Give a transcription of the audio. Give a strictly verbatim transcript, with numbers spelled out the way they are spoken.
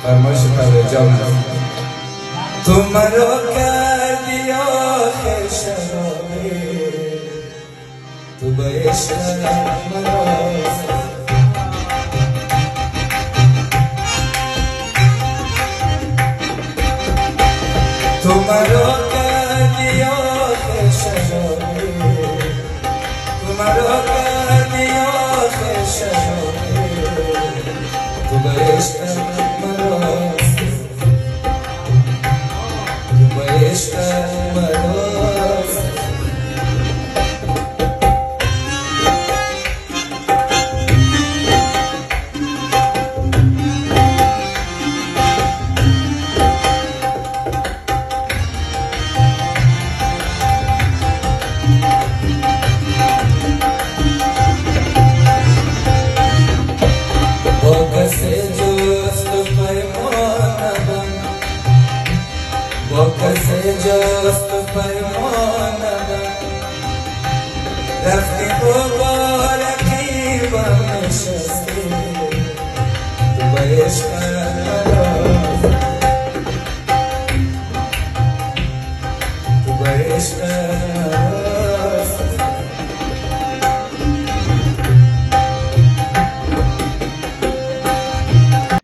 فرمایش پرویجان است. تو مرا کردی آخر شرابی، تو با عشق مرا تو مرا کردی آخر شرابی، تو مرا کردی آخر شرابی، تو با عشق مرا تو با عشق مرا با کسی جست و پیمانم رفتی و با رقیبم نشستی، تو با عشق